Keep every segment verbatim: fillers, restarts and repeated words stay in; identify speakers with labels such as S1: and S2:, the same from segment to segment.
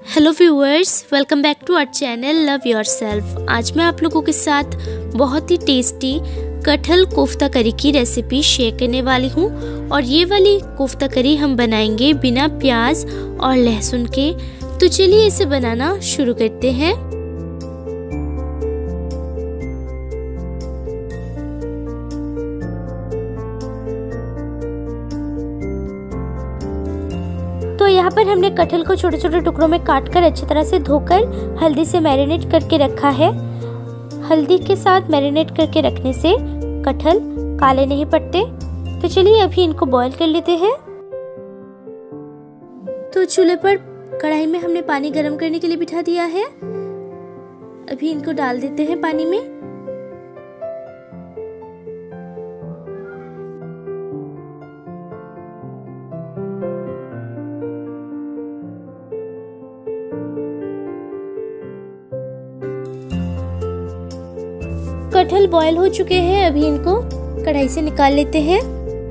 S1: Hello viewers, welcome back to our channel love yourself. आज मैं आप लोगों के साथ बहुत ही टेस्टी कटहल कोफ्ता करी की रेसिपी शेयर करने वाली हूँ। और ये वाली कोफ्ता करी हम बनाएंगे बिना प्याज और लहसुन के। तो चलिए इसे बनाना शुरू करते हैं। तो यहाँ पर हमने कटहल को छोटे छोटे टुकड़ों में काटकर अच्छी तरह से धोकर हल्दी से मैरिनेट करके रखा है। हल्दी के साथ मैरिनेट करके रखने से कटहल काले नहीं पड़ते। तो चलिए अभी इनको बॉईल कर लेते हैं। तो चूल्हे पर कढ़ाई में हमने पानी गर्म करने के लिए बिठा दिया है। अभी इनको डाल देते हैं पानी में। कटहल बॉयल हो चुके हैं। अभी इनको कढ़ाई से निकाल लेते हैं।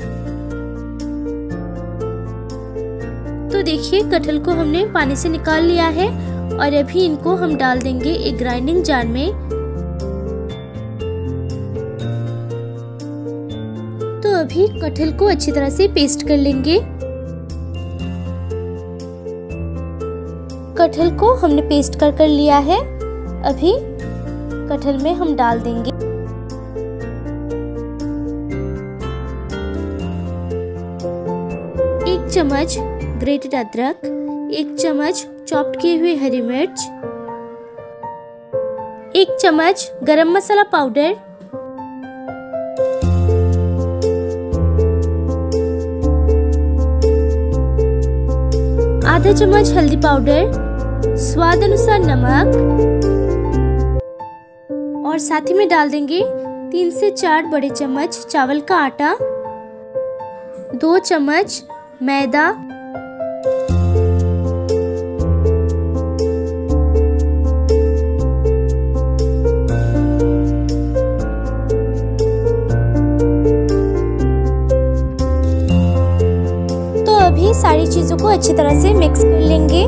S1: तो देखिए कटहल को हमने पानी से निकाल लिया है और अभी इनको हम डाल देंगे एक ग्राइंडिंग जार में। तो अभी कटहल को अच्छी तरह से पेस्ट कर लेंगे। कटहल को हमने पेस्ट कर कर लिया है। अभी कटहल में हम डाल देंगे एक चम्मच ग्रेटेड अदरक, एक चम्मच चॉप्ड किए हुए हरी मिर्च, एक चम्मच गरम मसाला पाउडर, आधा चम्मच हल्दी पाउडर, स्वाद अनुसार नमक और साथ ही में डाल देंगे तीन से चार बड़े चम्मच चावल का आटा, दो चम्मच मैदा, तो अभी सारी चीजों को अच्छी तरह से मिक्स कर लेंगे।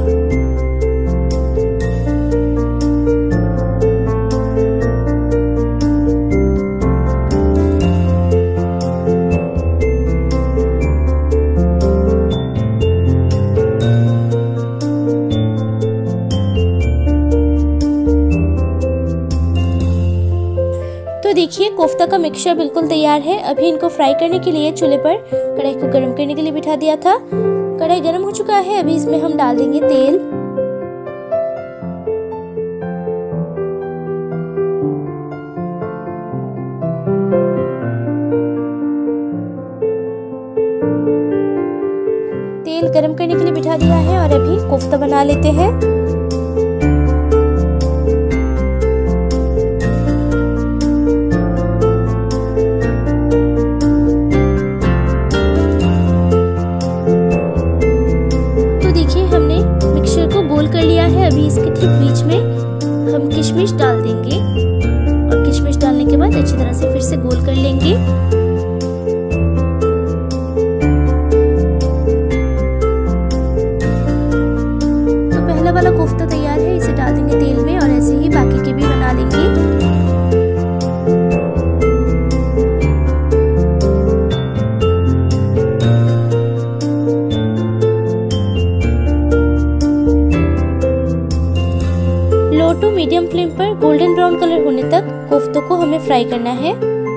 S1: तो देखिए कोफ्ता का मिक्सचर बिल्कुल तैयार है। अभी इनको फ्राई करने के लिए चूल्हे पर कढ़ाई को गर्म करने के लिए बिठा दिया था। कढ़ाई गर्म हो चुका है। अभी इसमें हम डाल देंगे तेल। तेल गर्म करने के लिए बिठा दिया है और अभी कोफ्ता बना लेते हैं। कर लिया है। अभी इसके ठीक बीच में हम किशमिश डाल देंगे और किशमिश डालने के बाद अच्छी तरह से फिर से गोल कर लेंगे। तो पहला वाला कोफ्ता तैयार है। इसे डाल देंगे तेल में और ऐसे ही बाकी के भी बना लेंगे। लो टू मीडियम फ्लेम पर गोल्डन ब्राउन कलर होने तक कोफ्तों को हमें फ्राई करना है।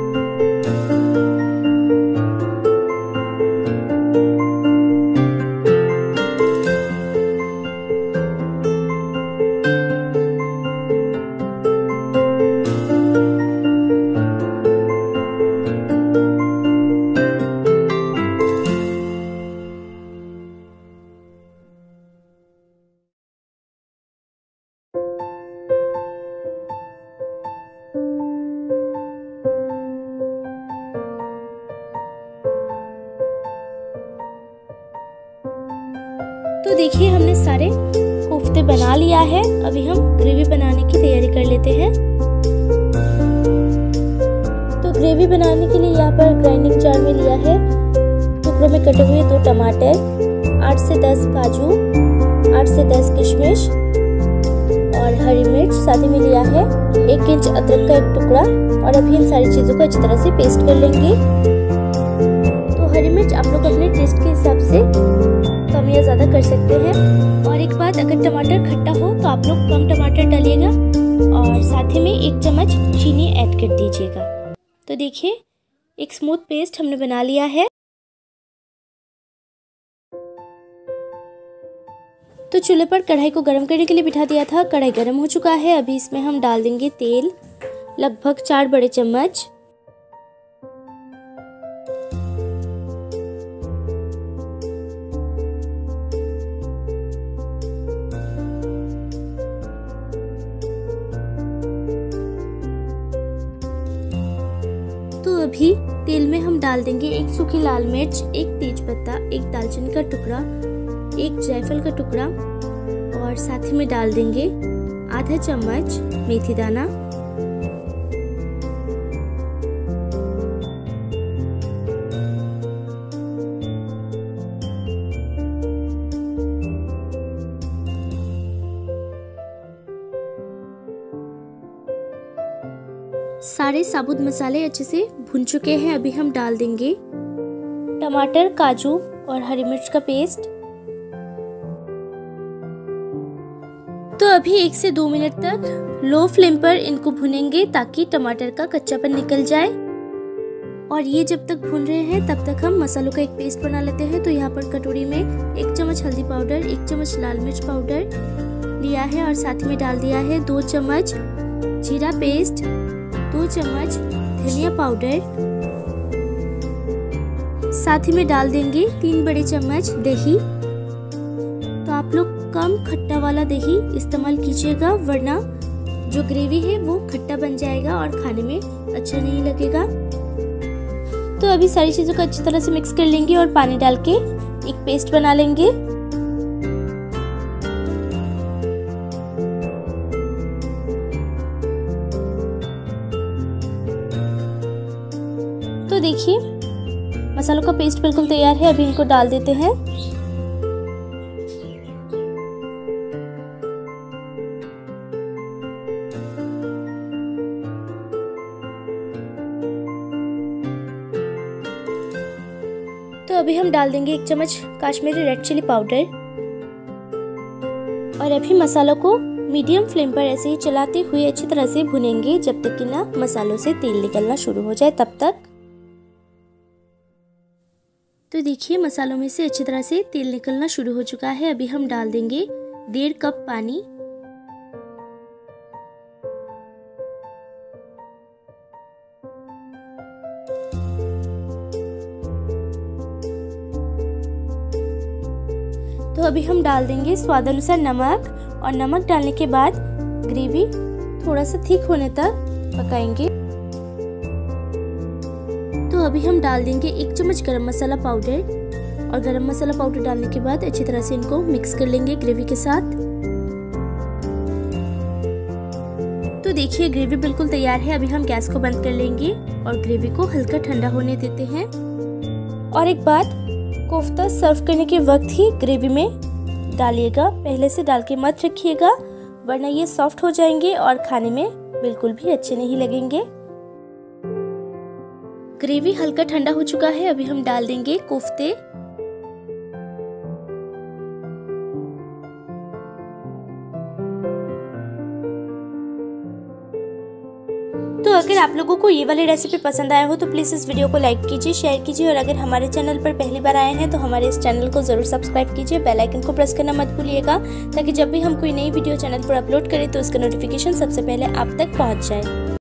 S1: तो देखिए हमने सारे कोफ्ते बना लिया है। अभी हम ग्रेवी बनाने की तैयारी कर लेते हैं। तो ग्रेवी बनाने के लिए यहाँ पर ग्राइंडिंग जार में लिया है टुकड़ों में कटे हुए दो टमाटर, आठ से दस काजू, आठ से दस किशमिश और हरी मिर्च साथ ही में लिया है एक इंच अदरक का एक टुकड़ा। और अभी इन सारी चीज़ों को अच्छी तरह से पेस्ट कर लेंगे। तो हरी मिर्च आप लोग अपने टेस्ट के हिसाब से कम या ज़्यादा कर सकते हैं। और एक बात, अगर टमाटर खट्टा हो तो आप लोग कम टमाटर डालिएगा और साथ ही में एक चम्मच चीनी ऐड कर दीजिएगा। तो देखिए एक स्मूथ पेस्ट हमने बना लिया है। तो चूल्हे पर कढ़ाई को गर्म करने के लिए बिठा दिया था। कढ़ाई गर्म हो चुका है। अभी इसमें हम डाल देंगे तेल, लगभग चार बड़े चम्मच। तो अभी तेल में हम डाल देंगे एक सूखी लाल मिर्च, एक तेजपत्ता, एक दालचीनी का टुकड़ा, एक जायफल का टुकड़ा और साथ ही में डाल देंगे आधा चम्मच मेथी दाना। सारे साबुत मसाले अच्छे से भुन चुके हैं। अभी हम डाल देंगे टमाटर, काजू और हरी मिर्च का पेस्ट। तो अभी एक से दो मिनट तक लो फ्लेम पर इनको भुनेंगे ताकि टमाटर का कच्चापन निकल जाए। और ये जब तक भून रहे हैं तब तक हम मसालों का एक पेस्ट बना लेते हैं। तो यहाँ पर कटोरी में एक चम्मच हल्दी पाउडर, एक चम्मच लाल मिर्च पाउडर लिया है और साथ में डाल दिया है दो चम्मच जीरा पेस्ट, दो चम्मच धनिया पाउडर, साथ ही में डाल देंगे तीन बड़े चम्मच दही। तो आप लोग कम खट्टा वाला दही इस्तेमाल कीजिएगा वरना जो ग्रेवी है वो खट्टा बन जाएगा और खाने में अच्छा नहीं लगेगा। तो अभी सारी चीज़ों को अच्छी तरह से मिक्स कर लेंगे और पानी डाल के एक पेस्ट बना लेंगे। तो देखिए मसालों का पेस्ट बिल्कुल तैयार है। अभी इनको डाल देते हैं। तो अभी हम डाल देंगे एक चम्मच काश्मीरी रेड चिली पाउडर और अभी मसालों को मीडियम फ्लेम पर ऐसे ही चलाते हुए अच्छी तरह से भुनेंगे जब तक कि ना मसालों से तेल निकलना शुरू हो जाए तब तक। तो देखिए मसालों में से अच्छी तरह से तेल निकलना शुरू हो चुका है। अभी हम डाल देंगे डेढ़ कप पानी। तो अभी हम डाल देंगे स्वाद अनुसार नमक और नमक डालने के बाद ग्रेवी थोड़ा सा थिक होने तक पकाएंगे। तो अभी हम डाल देंगे एक चम्मच गरम मसाला पाउडर और गरम मसाला पाउडर डालने के बाद अच्छी तरह से इनको मिक्स कर लेंगे ग्रेवी के साथ। तो देखिए ग्रेवी बिल्कुल तैयार है। अभी हम गैस को बंद कर लेंगे और ग्रेवी को हल्का ठंडा होने देते हैं। और एक बात, कोफ्ता सर्व करने के वक्त ही ग्रेवी में डालिएगा, पहले से डाल के मत रखिएगा वरना ये सॉफ्ट हो जाएंगे और खाने में बिल्कुल भी अच्छे नहीं लगेंगे। ग्रेवी हल्का ठंडा हो चुका है। अभी हम डाल देंगे कोफ्ते। तो अगर आप लोगों को ये वाली रेसिपी पसंद आया हो तो प्लीज़ इस वीडियो को लाइक कीजिए, शेयर कीजिए और अगर हमारे चैनल पर पहली बार आए हैं तो हमारे इस चैनल को ज़रूर सब्सक्राइब कीजिए। बेल आइकन को प्रेस करना मत भूलिएगा ताकि जब भी हम कोई नई वीडियो चैनल पर अपलोड करें तो उसका नोटिफिकेशन सबसे पहले आप तक पहुंच जाए।